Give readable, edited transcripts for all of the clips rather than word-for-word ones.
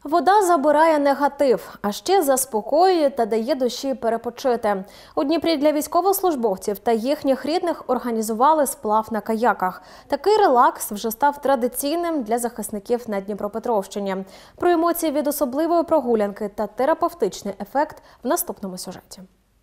Вода забирає негатив, а ще заспокоює та дає душі перепочити. У Дніпрі для військовослужбовців та їхніх рідних організували сплав на каяках. Такий релакс вже став традиційним для захисників на Дніпропетровщині. Про емоції від особливої прогулянки та терапевтичний ефект в наступному сюжеті.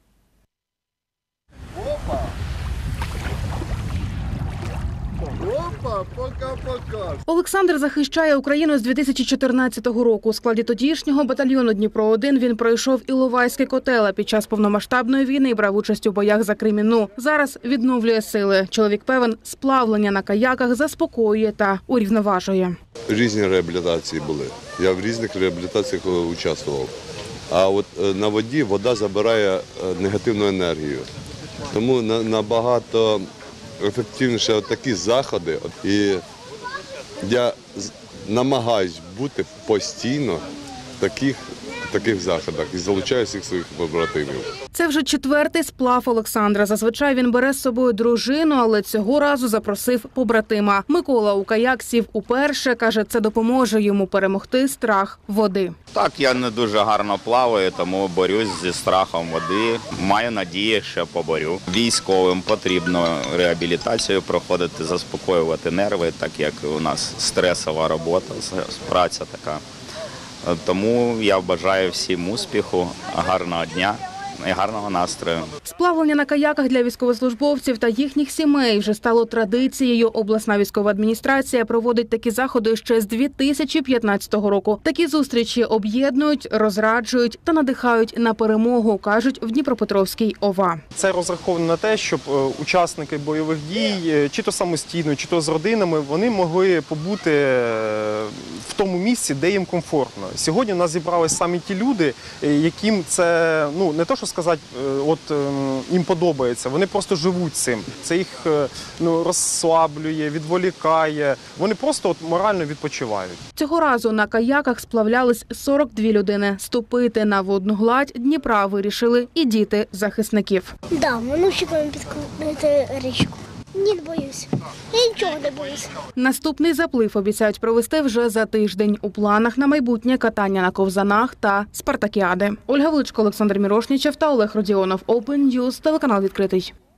Олександр захищає Україну з 2014 року. У складі тодішнього батальйону «Дніпро-1» він пройшов Іловайський котел, а під час повномасштабної війни брав участь у боях за Кремінну. Зараз відновлює сили. Чоловік певен, сплавлення на каяках заспокоює та урівноважує. Різні реабілітації були. Я в різних реабілітаціях участвував. А от на воді вода забирає негативну енергію. Тому набагато ефективніше такі заходи. І я намагаюсь бути постійно в таких заходах і залучаю всіх своїх побратимів. Це вже четвертий сплав Олександра. Зазвичай він бере з собою дружину, але цього разу запросив побратима. Микола у каяк сів уперше. Каже, це допоможе йому перемогти страх води. Так, я не дуже гарно плаваю, тому борюсь зі страхом води. Маю надію, що поборю. Військовим потрібно реабілітацію проходити, заспокоювати нерви, так як у нас стресова робота, праця така. Тому я бажаю всім успіху, гарного дня і гарного настрою. Сплавлення на каяках для військовослужбовців та їхніх сімей вже стало традицією. Обласна військова адміністрація проводить такі заходи ще з 2015 року. Такі зустрічі об'єднують, розраджують та надихають на перемогу, кажуть в Дніпропетровській ОВА. Це розраховано на те, щоб учасники бойових дій, чи то самостійно, чи то з родинами, вони могли побути в тому місці, де їм комфортно. Сьогодні у нас зібрались саме ті люди, яким це, не то, що сказати, їм подобається, вони просто живуть цим. Це їх розслаблює, відволікає, вони просто морально відпочивають. Цього разу на каяках сплавлялись 42 людини. Ступити на водну гладь Дніпра вирішили і діти захисників. Так, внучиками підкрити річку. Ні, не боюсь. Я нічого не боюсь. Наступний заплив обіцяють провести вже за тиждень. У планах на майбутнє катання на ковзанах та спартакіади. Ольга Величко, Олександр Мірошнічев та Олег Родіонов. Open News, телеканал «Відкритий».